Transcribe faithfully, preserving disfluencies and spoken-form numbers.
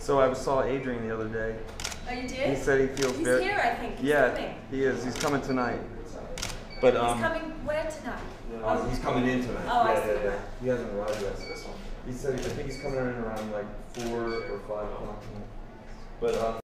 So I saw Adrian the other day. Oh, you did? He said he feels He's very. here, I think. He's yeah, coming. he is. He's coming tonight. But um. He's coming where tonight? Uh, he's coming in tonight. Oh, yeah, I see. yeah, yeah. He hasn't arrived yet. So this one. He said I think he's coming in around like four or five o'clock tonight. But um.